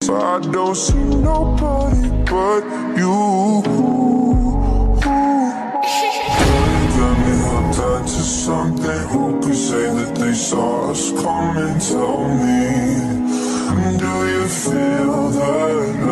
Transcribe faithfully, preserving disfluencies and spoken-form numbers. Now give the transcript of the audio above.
but I don't see nobody but you. Got me hooked onto something. Who could say that they saw us coming? Tell me, do you feel that?